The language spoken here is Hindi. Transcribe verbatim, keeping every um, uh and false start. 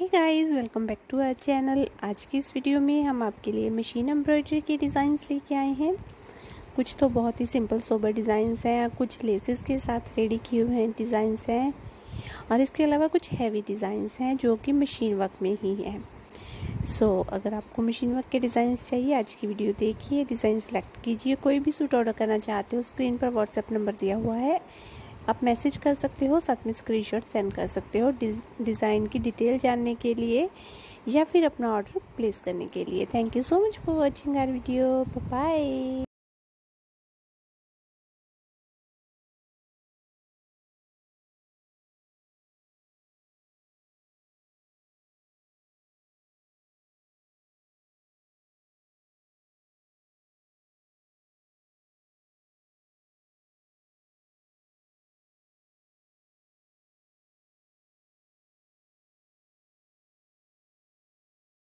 Hey guys, welcome back to our channel. आज की इस वीडियो में हम आपके लिए मशीन एम्ब्रॉयडरी के डिज़ाइंस लेके आए हैं। कुछ तो बहुत ही सिंपल सोबर डिज़ाइंस हैं, कुछ लेसेस के साथ रेडी किए हुए हैं डिज़ाइंस हैं, और इसके अलावा कुछ हैवी डिज़ाइंस हैं जो कि मशीन वर्क में ही हैं। सो so, अगर आपको मशीन वर्क के डिज़ाइंस चाहिए, आज की वीडियो देखिए, डिज़ाइन सेलेक्ट कीजिए। कोई भी सूट ऑर्डर करना चाहते हो, स्क्रीन पर व्हाट्सएप नंबर दिया हुआ है, आप मैसेज कर सकते हो, साथ में स्क्रीनशॉट सेंड कर सकते हो डिज़ाइन की डिटेल जानने के लिए या फिर अपना ऑर्डर प्लेस करने के लिए। Thank you so much for watching our video. Bye bye.